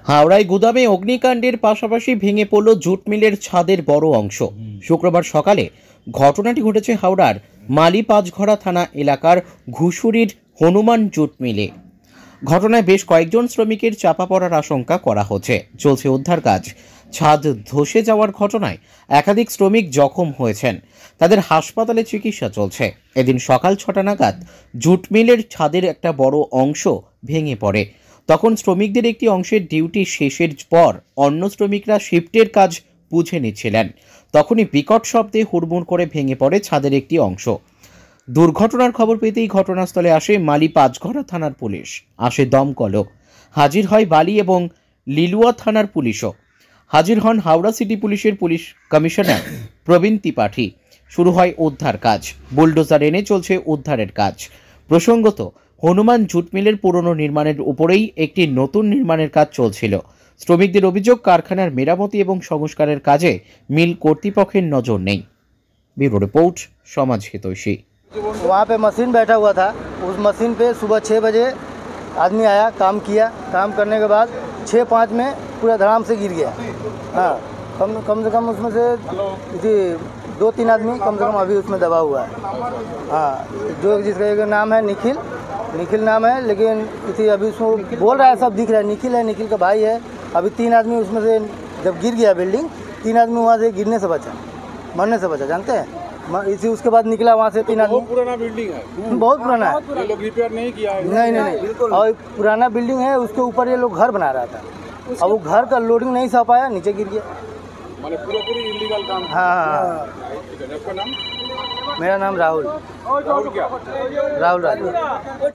হাওড়ায় গুদামে অগ্নিকাণ্ডের পাশাপাশি ভেঙে পড়ল জুট মিলের ছাদের বড় অংশ। শুক্রবার সকালে ঘটনাটি ঘটেছে হাওড়ার মালি পাঁচঘড়া থানা এলাকার ঘুষুরির হনুমান জুট মিলে। ঘটনায় বেশ কয়েকজন শ্রমিকের চাপা পড়ার আশঙ্কা করা হচ্ছে। চলছে উদ্ধার কাজ। ছাদ ধসে যাওয়ার ঘটনায় একাধিক শ্রমিক জখম হয়েছেন, তাদের হাসপাতালে চিকিৎসা চলছে। এদিন সকাল 6টা নাগাদ জুট মিলের ছাদের একটা বড় অংশ ভেঙে পড়ে। তখন শ্রমিকদের একটি অংশের ডিউটি শেষের পর অন্য শ্রমিকরা শিফটের কাজ বুঝে নিচ্ছিলেন। তখনই বিকট শব্দে হুড়মুড় করে ভেঙে পড়ে ছাদের একটি অংশ। দুর্ঘটনার খবর পেতেই ঘটনাস্থলে আসে মালি পাঁচঘড়া থানার পুলিশ, আসে দমকলও, হাজির হয় বালি এবং লিলুয়া থানার পুলিশও। হাজির হন হাওড়া সিটি পুলিশের পুলিশ কমিশনার প্রবীণ ত্রিপাঠী। শুরু হয় উদ্ধার কাজ। বুলডোজার এনে চলছে উদ্ধারের কাজ। প্রসঙ্গত, হনুমান জুট মিলের পুরনো নির্মাণের উপরেই একটি নতুন নির্মাণের কাজ চলছিল। শ্রমিকদের অভিযোগ, কারখানার মেরামতি এবং সংস্কারের কাজে মিল কর্তৃপক্ষের নজর নেই। ব্যুরো রিপোর্ট, সমাজ হিতৈষী। वहाँ पे मशीन बैठा हुआ था। उस मशीन पे सुबह 6 बजे आदमी आया, काम किया। काम करने के बाद 6:05 में पूरा धड़ाम से गिर गया। हाँ, कम से कम उसमें से 2-3 आदमी कम से कम अभी उसमें दबा हुआ है। हाँ, जो जिसका एक नाम है निखिल नाम है, लेकिन अभी उसको बोल रहा है, सब दिख रहा है निखिल का भाई है। अभी 3 आदमी उसमें से जब गिर गया बिल्डिंग, 3 आदमी वहाँ से गिरने से बचा, मरने से बचा, जानते हैं। इसी उसके बाद निकला वहाँ से 3 आदमी। बहुत पुराना बिल्डिंग है, बहुत पुराना है। ये लोग रिपेयर नहीं किया है। नहीं। और पुराना बिल्डिंग है, उसके ऊपर ये लोग घर बना रहा था। अब वो घर का लोडिंग नहीं सह पाया, नीचे गिर गया। मतलब पूरी इलीगल काम। हाँ। ठीक है, आपका नाम? मेरा नाम राहुल क्या? राहुल।